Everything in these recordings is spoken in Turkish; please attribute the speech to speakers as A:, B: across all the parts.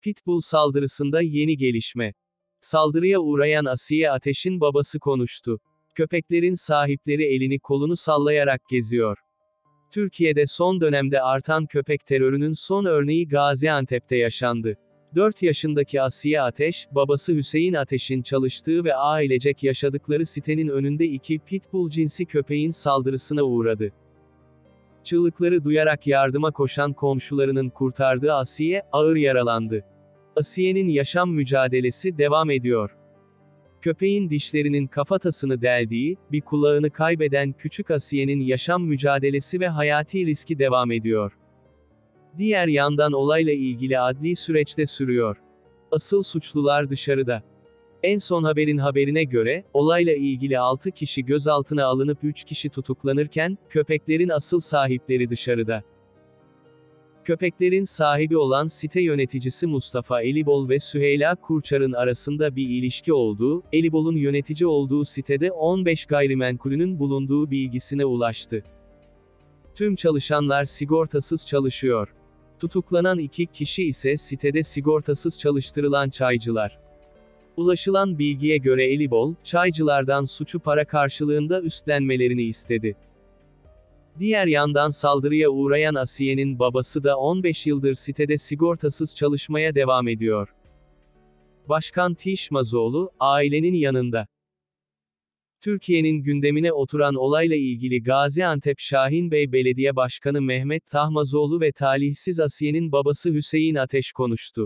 A: Pitbull saldırısında yeni gelişme. Saldırıya uğrayan Asiye Ateş'in babası konuştu. Köpeklerin sahipleri elini kolunu sallayarak geziyor. Türkiye'de son dönemde artan köpek terörünün son örneği Gaziantep'te yaşandı. 4 yaşındaki Asiye Ateş, babası Hüseyin Ateş'in çalıştığı ve ailecek yaşadıkları sitenin önünde 2 pitbull cinsi köpeğin saldırısına uğradı. Çığlıkları duyarak yardıma koşan komşularının kurtardığı Asiye, ağır yaralandı. Asiye'nin yaşam mücadelesi devam ediyor. Köpeğin dişlerinin kafatasını deldiği, bir kulağını kaybeden küçük Asiye'nin yaşam mücadelesi ve hayati riski devam ediyor. Diğer yandan olayla ilgili adli süreçte sürüyor. Asıl suçlular dışarıda. En son haberine göre, olayla ilgili 6 kişi gözaltına alınıp 3 kişi tutuklanırken, köpeklerin asıl sahipleri dışarıda. Köpeklerin sahibi olan site yöneticisi Mustafa Elibol ve Süheyla Kurçar'ın arasında bir ilişki olduğu, Elibol'un yönetici olduğu sitede 15 gayrimenkulünün bulunduğu bilgisine ulaştı. Tüm çalışanlar sigortasız çalışıyor. Tutuklanan 2 kişi ise sitede sigortasız çalıştırılan çaycılar. Ulaşılan bilgiye göre Elibol, çaycılardan suçu para karşılığında üstlenmelerini istedi. Diğer yandan saldırıya uğrayan Asiye'nin babası da 15 yıldır sitede sigortasız çalışmaya devam ediyor. Başkan Tişmazoğlu, ailenin yanında. Türkiye'nin gündemine oturan olayla ilgili Gaziantep Şahinbey Belediye Başkanı Mehmet Tahmazoğlu ve talihsiz Asiye'nin babası Hüseyin Ateş konuştu.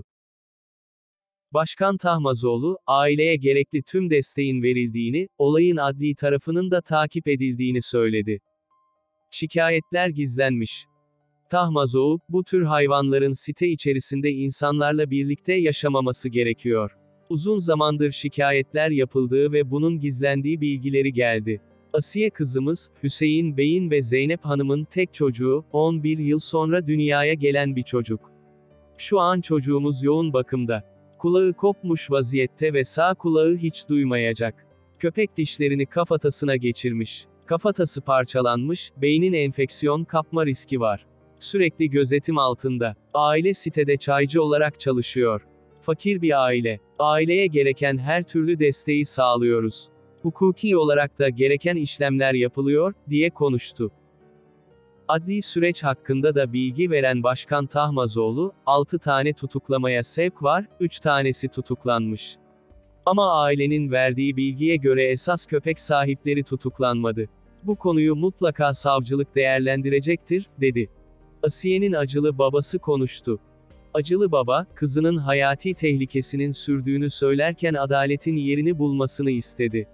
A: Başkan Tahmazoğlu, aileye gerekli tüm desteğin verildiğini, olayın adli tarafının da takip edildiğini söyledi. Şikayetler gizlenmiş. Tahmazoğlu, bu tür hayvanların site içerisinde insanlarla birlikte yaşamaması gerekiyor. Uzun zamandır şikayetler yapıldığı ve bunun gizlendiği bilgileri geldi. Asiye kızımız, Hüseyin Bey'in ve Zeynep Hanım'ın tek çocuğu, 11 yıl sonra dünyaya gelen bir çocuk. Şu an çocuğumuz yoğun bakımda. Kulağı kopmuş vaziyette ve sağ kulağı hiç duymayacak. Köpek dişlerini kafatasına geçirmiş. Kafatası parçalanmış, beynin enfeksiyon kapma riski var. Sürekli gözetim altında. Aile sitede çaycı olarak çalışıyor. Fakir bir aile. Aileye gereken her türlü desteği sağlıyoruz. Hukuki olarak da gereken işlemler yapılıyor, diye konuştu. Adli süreç hakkında da bilgi veren Başkan Tahmazoğlu, 6 tane tutuklamaya sevk var, 3 tanesi tutuklanmış. Ama ailenin verdiği bilgiye göre esas köpek sahipleri tutuklanmadı. Bu konuyu mutlaka savcılık değerlendirecektir, dedi. Asiye'nin acılı babası konuştu. Acılı baba, kızının hayati tehlikesinin sürdüğünü söylerken adaletin yerini bulmasını istedi.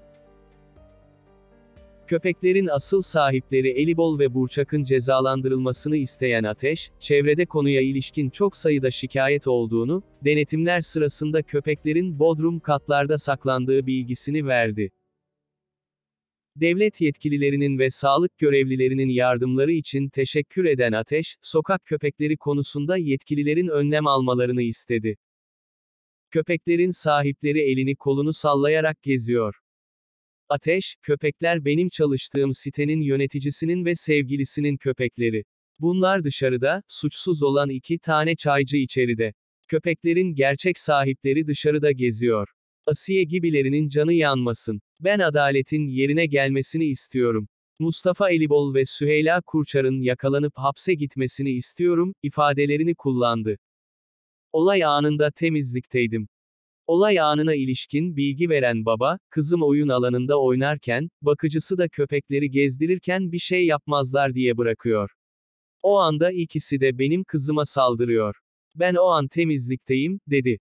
A: Köpeklerin asıl sahipleri Elibol ve Burçak'ın cezalandırılmasını isteyen Ateş, çevrede konuya ilişkin çok sayıda şikayet olduğunu, denetimler sırasında köpeklerin bodrum katlarda saklandığı bilgisini verdi. Devlet yetkililerinin ve sağlık görevlilerinin yardımları için teşekkür eden Ateş, sokak köpekleri konusunda yetkililerin önlem almalarını istedi. Köpeklerin sahipleri elini kolunu sallayarak geziyor. Ateş, köpekler benim çalıştığım sitenin yöneticisinin ve sevgilisinin köpekleri. Bunlar dışarıda, suçsuz olan 2 tane çaycı içeride. Köpeklerin gerçek sahipleri dışarıda geziyor. Asiye gibilerinin canı yanmasın. Ben adaletin yerine gelmesini istiyorum. Mustafa Elibol ve Süheyla Kurçar'ın yakalanıp hapse gitmesini istiyorum, ifadelerini kullandı. Olay anında temizlikteydim. Olay anına ilişkin bilgi veren baba, kızım oyun alanında oynarken, bakıcısı da köpekleri gezdirirken bir şey yapmazlar diye bırakıyor. O anda ikisi de benim kızıma saldırıyor. Ben o an temizlikteyim, dedi.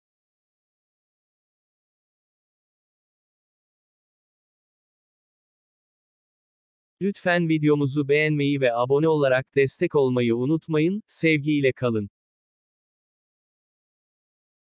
A: Lütfen videomuzu beğenmeyi ve abone olarak destek olmayı unutmayın, sevgiyle kalın.